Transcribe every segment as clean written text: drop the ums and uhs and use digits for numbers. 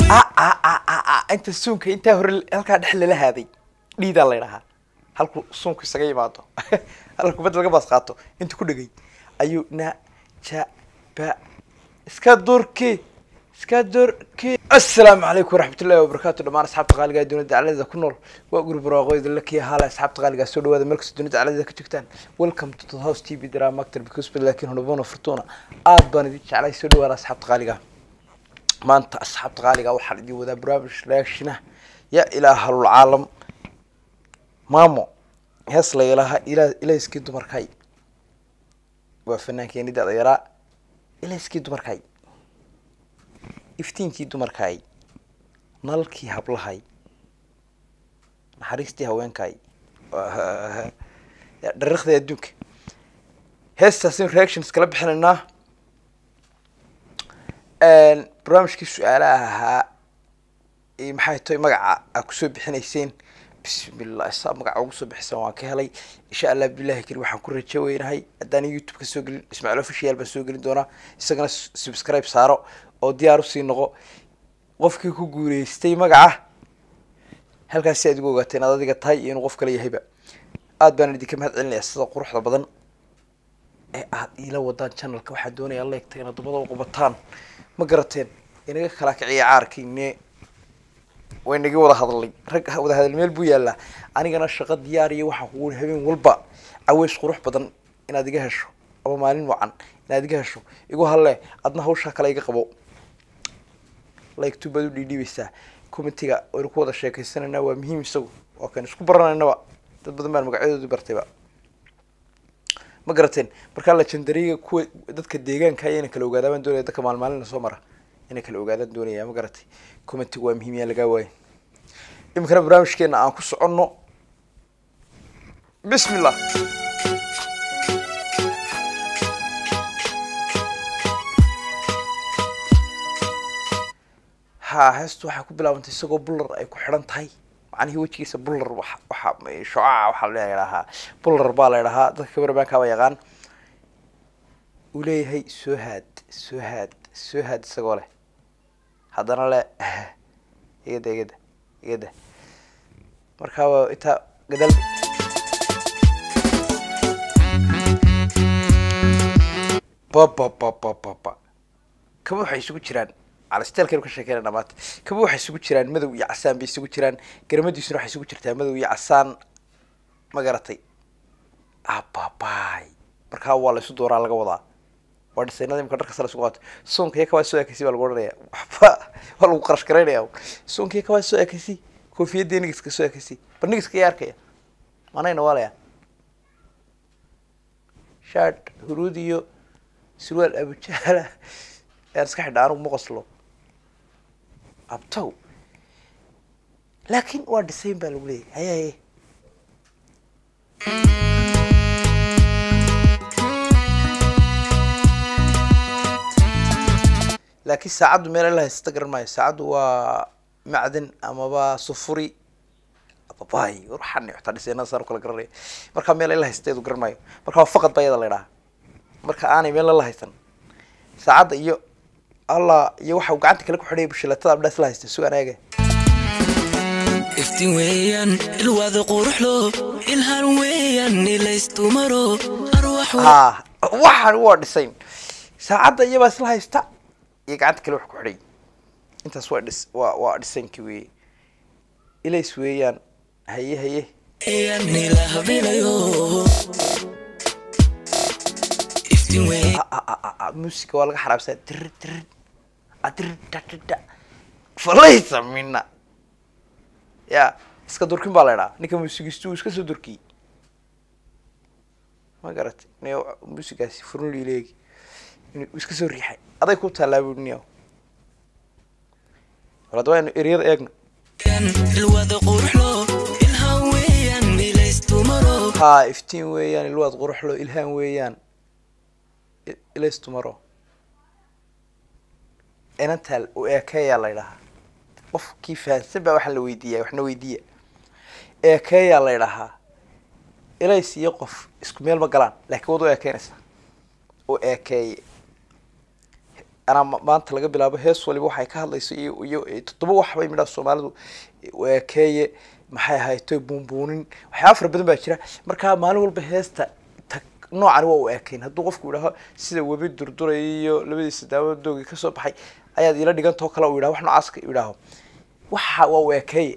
أنت السونك أنت هو هالك حل لها هذه ليدا الله يرها هالك السونك سجى معته هالك بدل جباس قاطه أنت كل جاي أيو نا شا با سكادوركي السلام عليكم ورحمة الله وبركاته دمان أصحاب تقاليد الدنيا على ذا كنور وأقول براغويد لك يا هلا أصحاب تقاليد السود وهذا ملك الدنيا على ذا كتكتان ويلكم تو هاوس تي في دراما أكتر بكسب لكن هنا بونا فرتونا بنديش على السود ولا أصحاب تقاليد ما أنت أصحاب تقاليد أو حد يوذا برابش لكشنا يا إله العالم مامو هسلا إلى سكيدو مركاي وفنان كيني دا يرى إلى سكيدو مركاي iftiinkii dumarkaay nalkii hablahay naxariistii haweenkaay dariiqda adduunka heestaas reactions kala bixinayna barnaamijkii su'aalaha ahaa maxay tahay magaca ku soo bixinayseen bismillah isaab magaca ugu soo bixisan waan ka helay insha Allah billahi kari waxaan ku rajaynahay hadaan YouTube ka soo galin Ismaaciil official baan soo galin doonaa isagana subscribe saaro oo diyaar u sii noqo qofkii ku guuleystay magaca halkaas si aad ugu ogaateen adiga tahay inuu qof kale yahayba aad baan idinka mahad celinayaa sida quruxda badan ee aad ila wadaan channelka waxa doonaya la eegtay inaad dumada u qabataan ma garateen inaga kala kiciya caarkiine waynaga wada hadlay rag wada hadal meel buu yaala anigana shaqo diyaar iyo waxa ku habeen walba awees qurux badan inaad iga hesho ama maalin wacan inaad iga hesho igu halle adna hawsha kale iga qabo like to badu dhidhiibeysa commentiga oo ku wada sheekaysanana waa muhiim isagu oo kan isku baranayna dad badan baan magacyadoodu bartayba ma garateen marka la jandariga ku dadka deegaanka ayna kala ogaadaan doonaya dadka maalmaalin soo mara inay kala ogaadaan doonaya ma garatay commentiga waa muhiim yaa laga waayay imkana barnaamijkeena aan ku soconno bismillah هاستو حكو بلا وانت سقو بولر أي كحرن تاي يعني هو شيء بولر وح شعاع وحلا لها بولر بالا لها ذكر بانك ويغان وليه هي سهاد سقوله هذا أنا لا يده مركوا إتا قدل بابا كم حيسوي شران على ستيل كانوا كشكلنا نبات كبوا حيسوي شران ماذا ويعسان بيسوي شران كرمدي يسرح يسوي شرتها ماذا ويعسان ما قرتي باي مركها والله صدور على الجوضة ورد السنة دي مكرر كسر سقوط سون كي كواس سوى كسي بالقرية والله قرش كريني أو سون كي كواس سوى كسي كوفية دي نجس كسوى كسي بنجس كي ياركيا ما نين ولا شارت هروديو سوال أبو جهلة أرسك حد عارو مقصلو أبتو لكن وارد سيم بالولي هي لكن ساعد مير الله يستقر معي ساعد ومعدن أما با صفري باي وروحني حتى سينا صار كل قرية مركا مير الله يستيد وقر معي مركا فقط بيض الله يراه مركا أنا مير الله يستن ساعد يو الله يوحى وقعدت كلك حريب الشلة بدأ ثلاثة السوق أنا جاي. افتويان الوذ قرح له الهرويان ليست مرو أروح واحد وارد سين ساعات يبى ثلاثة استا يقعد كلك حريب أنت سوادس وارد سين كوي إلى سويان هي يعني لا بيلايو افتويان موسيقى ولا حرب سد أدر فليس منا يا اسكدوركين بالله نيكا موسيقى اسكدوركي ما قرأت نيو موسيقى فرن لي ليك اسكسور ريحة هذا يكون تلعب نيو ولا دوين إريد إجن الواد قرح له الهام ويان ليست مرو افتين ويان الواد قرح له الهام ويان ليست مرو أنا تل وإيكايا الله يلها قف كيف هنسبة وحنا ويدية إيكايا الله يلها إليس يقف اسكميل مقالان لكن وضو إيكايا نسا وإيكايا أنا ما أنت لقى بلا بهس ولا بوحي كهلا يصير تطبوا حبايب من الصومال وكاية maxay hayto buunbuunin waxyaabo fara badan baa jira marka maalin walba heesta noocan waa u ekeyn hadduu qofku yiraahdo sida webi durdurayo labadiisa daawadoogi ka soo baxay ayaad ila dhigantoo kale uu yiraahdo wax noocaas ka yiraahdo waxa waa u ekeey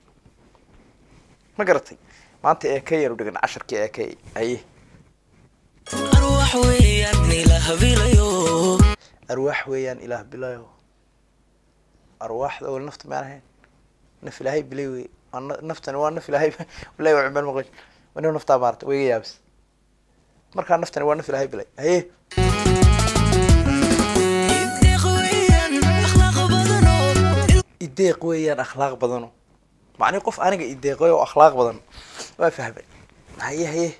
ma garatay maanta ekeeyanu dhigan 10kii ekeey ay arwaax weeyaan ilaah bilayo arwaax weeyaan ilaah bilayo arwaaxda oo nafta ma ahayn naf ilaahay bilayo نفتنا ونف لهاي ولا يعمل مغش ونو نفتا مارت ويجي يابس مركا نفتنا ونف لهاي بلاي هي يديق ويان أخلاق بدنو معني قف أنا يديق ويا أخلاق بدن ما فهم هي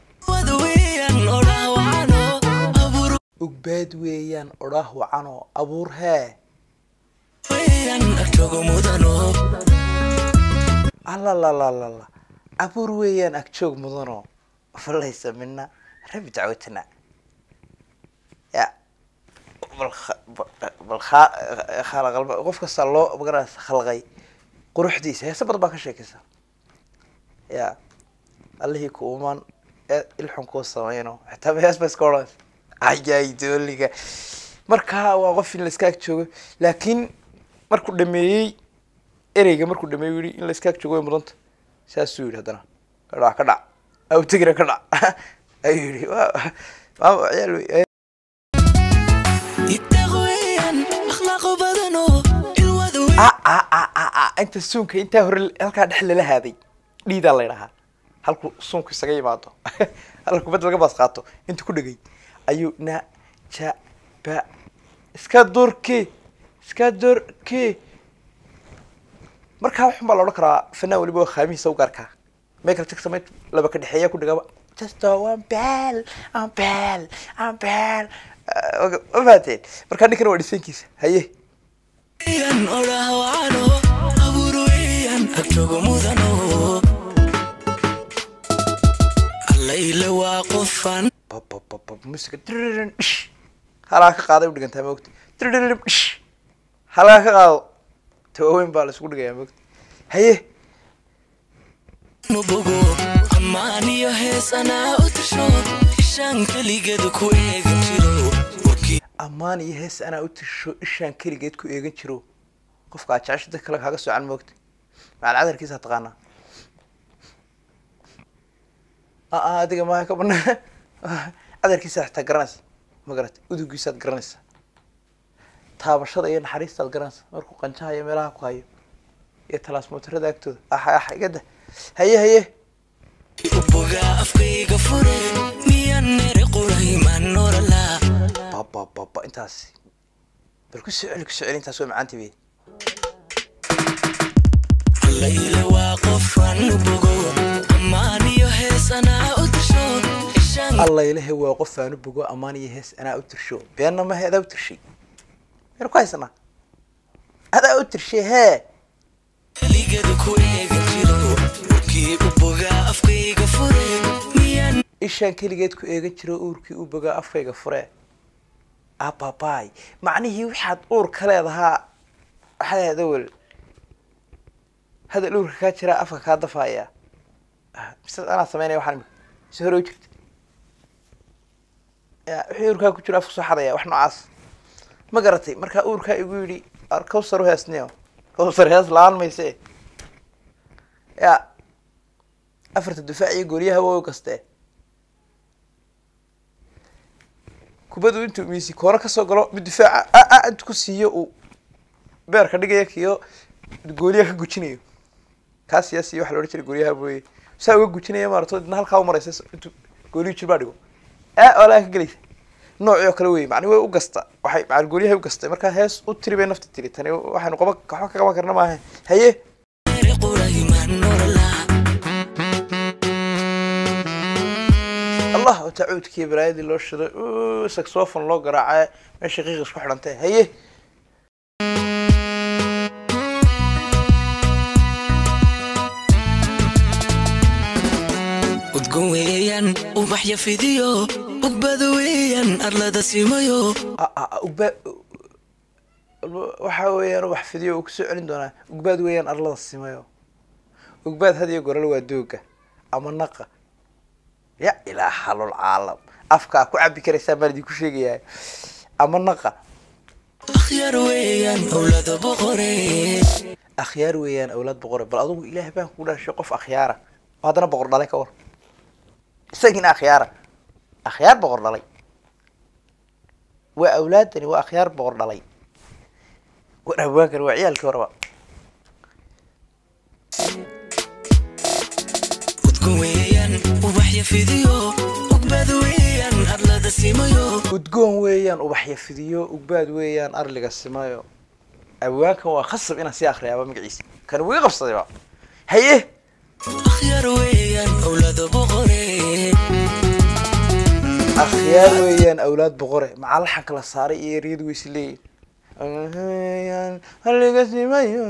وباد ويان أراه وعنو أبورها ويان أكتوغو مدنو الله لا لا لا لا أبور ويان أكتشوق مضنو فليس منا ربي دعوتنا يا خلق قفك صلوا بقرا خلقي قروح ديس هي سبب باك شيء كذا يا الله يكون الحنكو سمينه حتى بس بس كورس عجاي دوليك مركها وقف في الاسكاك شو لكن مركو دمي ereyga markuu dhameeyo yiri in la iska joogo mudanta saas uu yiraahdo hadana ka dhac aw tigra ka dhac ay yiri waa ciyaal itaqweyan akhlaaq badano ilwadu inta suunka inta hore halka dhaxla la haaday dhiida la yiraahdo halku suunka isaga yimaado halku bad laga baas qaato inta ku dhagay ayuu na ja ba iska durki marka wax ma la oran karaa fanaan waliba khamiis oo gaarka Michael Jackson laba ka dhaxeeya ku dhigaba just one bell وفاتين marka ninkan waa dhisankiisa haye yan oraha waano aburuyan aktogo mudano allayla waa qofan musiga hala ka qaaday u dhigantaa ma ogti hala ka qaado توين بالس قول جاي مكت هيه نبغو أماني يهس أنا أتشو إشان كلي جد كوي جنشرو أماني يهس أنا أتشو إشان كلي جد كوي جنشرو قف قاعد عاش ذكرك هذا السؤال مكت مع العذر كيس هتغنى دقيقة ما كبرنا عذر كيس هتقرنس ما قرأت ودو كيس هتقرنس taabashada iyo naxariista garanaysa markuu qanjaha iyo meelaha ku hayo iyo talaasmootarada agtooda igada haye ubuga afkayga fure miyan nere qurayman norala baba intaas bal ku socel intaas oo macaanti bay layla waa qofan ubugo amaaniyo heesana u tirsho الله إلهي وقف أنا بقول أماني يهس أنا أترشو بينما هذا أترشي أنا كويس أنا هذا أترشي ها اللي قد كوي قتلو وكي أبغى أفكي قفري ميان إيشان كلي قد كوي قتلو أوركي أبغى أفكي قفري باي معنيه واحد أور كلا ذا هذا دول هذا الأور كاتشرا أفكا هذا فايا بس أنا سمعني واحد سهروا جرت أوركا كاتشرا أفكا صحراء وإحنا عاص ما قرتي مركا أوركا يقولي أركوسر وهاسنيو كوسر هاس لان ما يسي يا أفرت الدفاع يقوليها هو كسته كبدو أنتو ميسي كورا كسو قلو بالدفاع أنتو كسيو بيركا دقيا كيو تقوليها كجوشينيو كاس ياسي وحلو ريتشي يقوليها بوي ساوي كجوشينيو مارتو دنا هالكاو مريسيس أنتو قوليو تشبادقو ولا كقليس نوع كلوي معني هو وقسطة وحي مع القوليها وقسطة مركا هاس وتري بين نفط التري تاني وحي نقبك كحوكا كما كرنا معها هي الله تعود كي برايد اللي وشر سكسوفون لو قراعة ماشي غيغ اسكو حرنتي هي وتقويا وبحيا فيديو وبدويا أرلا دسيميو waxa weeyaan wax fidiyo uu kusoo celin doonaa ugbaad weeyaan arlada simayo ugbaad hadiyo gorol waa dooga ama naqa ya ilaa halul caalam afka ku cabi karaysaa maaldi ku sheegaya ama naqa akhyaar weeyaan awlaad boqore akhyaar weeyaan awlaad boqore bal adigu ilaahay baan ku dhashay qof akhyaara hadana boqor dhalay ka war isagina akhyaar boqor dhalay waa awlaadani waa akhyaar boqor dhalay waraabaan waa ciyaalkii horeba udgoon weeyaan ubaxya fidiyo ugbaad weeyaan arlada simayo udgoon weeyaan ubaxya fidiyo ugbaad weeyaan arliga simayo awaankan waa khasab inaan sii akhriyaaba magaciisa kan wuu qabsaday ba haye akhyaar weeyaan awlaad boqore akhyaar weeyaan awlaad boqore macal xaq la saaray iyo eriyadu way isleeyeen arliga simayo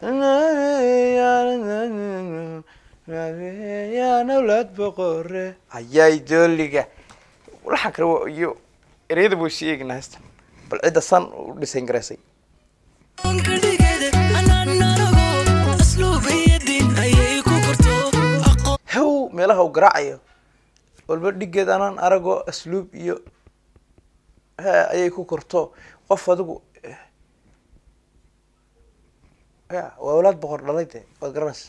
yaan awlaad boqore ayay dooliga waxa kale iyo ereyada buu sii eegna haysta bal cida san u dhisan gareysay haw meelaha uu garaacayo walba dhigeed anaan arago asluub iyo ayay ku korto qof adigu ya waa awlaad boqor dhalay de waad garanaysa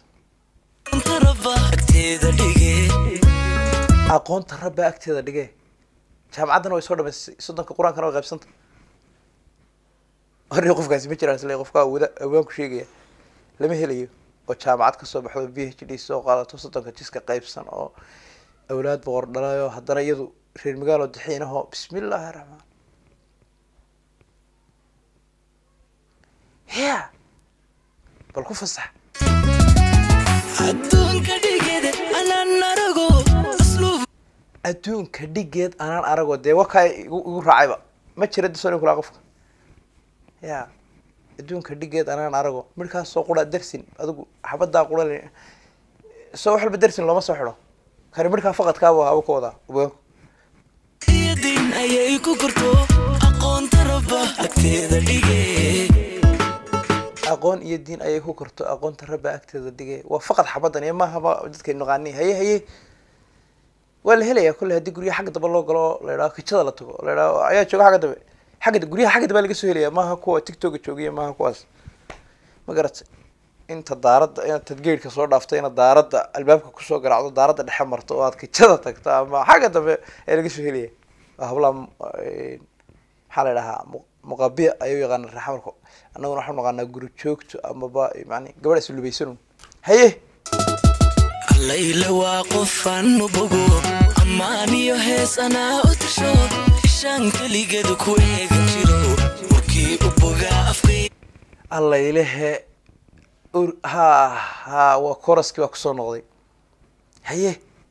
aqoonta rabba agteeda dhige jaamacaddana way soo dhamaysay soddonka qur-aankana way qaybsanta horri qofkaasi ma jiraan isla qofka awaan ku sheegaya lama helayo oo jaamacad kasoo baxdo PhD soo qaadato soddonka jiska qaybsan oo awlaad boqor dhalayo haddana iyadu reer magaalo dixiinaho bismillaahi raxmaan ya bal ku fasax adduunka dhigeed anaan arago dee wakaa igu raacayba ma jira disooni kulaa qofka ya adduunka dhigeed anaan arago midkaas soo qura dersin adigu xabadaa qura soo wax walba dersin looma soo xidho kani midkaa faqadkaaba haba ka wadaa ubaanku yadin ayay ku korto aqoonta rabba agteeda dhige aqoon iyo diin ayay ku korto aqoonta rabba agteeda dhige waa faqad xabadan iyo maahaba dadkay naqaani haye waa la helayaa kulle haddii guryaha xagga daba loo galo la yidhaho kijada la tago la yidhaho ayaa jooga xagga dabe guryaha xagga daba laga soo helayaa maaha kuwa tiktoka joogiya maaha kuwaas ma garatay inta daaradda intaad geedhka soo dhaaftay inaad daaradda albaabka kusoo garaacdo daaradda dhexe marto oo aad kijada tagto ama xagga dambe ee laga soo helaya waa hablaha maxaa la yidhahaa muqabiya ayuu yaqaana raxamarka annaguna waxaan naqaanaa guri joogto amaba yani gabadh islubaysanun haye allayla waa qofaan bogo ammaan iyo hees anaa u tasho ishaan keligeedu ku eegan jiro warkii u bogaa afkay allaylehe ha waa koroskii baa kusoo noqday haye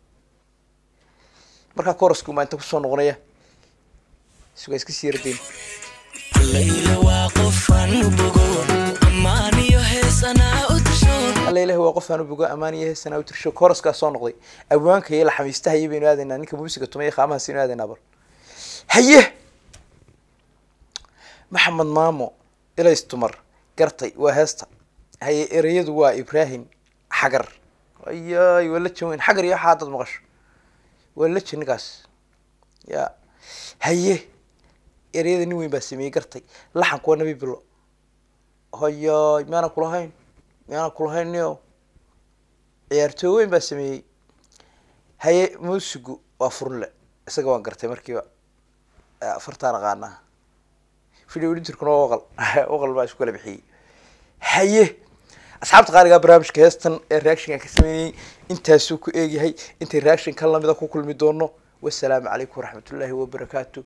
markaa koroskii maa inta kusoo noqonaya sugaa iska sii yardayn allayla waa qofaan bogo ammaan iyo hees anaa u tasho allaylehe waa qof aan u bogo ammaan iyo hees anaa u tirsho koroskaa soo noqday awaanka iyo la xamiistahaye baynu aadaynaa ninka muusiga tumay qaamahaas aynu aadaynaa bar haye maxamed maamo ilays tumar gartay waa heesta haye ereyadu waa ibrahim xagar ayay waa la jaweyn xagar iyo waxaa dad maqasho waa la jin ninkaas ya haye ereyada nin weyn baa sameeyey gartay laxanku waa nabi bilo hayay miyaana kulahayn niyo ciyaartooy weyn baa sameeyey haye muusigu waa furle isaga waan gartay markiiba fartaan aqaanaa video editorkuna waa waqal baa isku kala bixiyey haye asxaabta qaaligaa barnaamijka heestan ee reactionka ka sameeyey intaasuu ku eegyahay intay reaction kan lamida ku kulmi doono wasalaamu calaykum waraxmatullaahi wabarakaatu